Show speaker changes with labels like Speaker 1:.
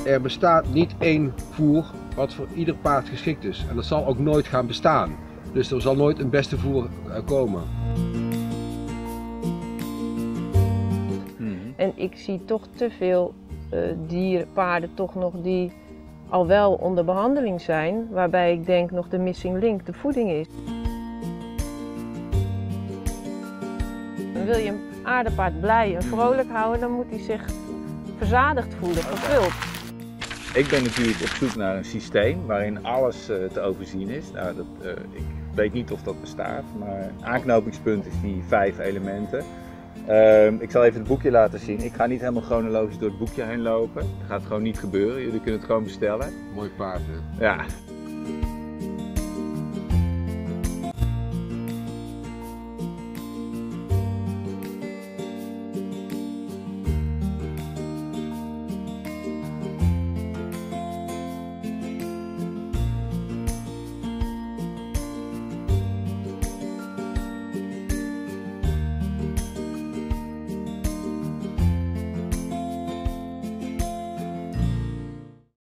Speaker 1: er bestaat niet één voer wat voor ieder paard geschikt is. En dat zal ook nooit gaan bestaan. Dus er zal nooit een beste voer komen.
Speaker 2: En ik zie toch te veel paarden toch nog die al wel onder behandeling zijn, waarbij ik denk nog de missing link de voeding is. Wil je een aardepaard blij en vrolijk houden, dan moet hij zich verzadigd voelen, vervuld.
Speaker 3: Ik ben natuurlijk op zoek naar een systeem waarin alles te overzien is. Nou, ik weet niet of dat bestaat, maar aanknopingspunt is die 5 elementen. Ik zal even het boekje laten zien. Ik ga niet helemaal chronologisch door het boekje heen lopen. Dat gaat gewoon niet gebeuren. Jullie kunnen het gewoon bestellen.
Speaker 1: Mooi paard, hè?
Speaker 3: Ja.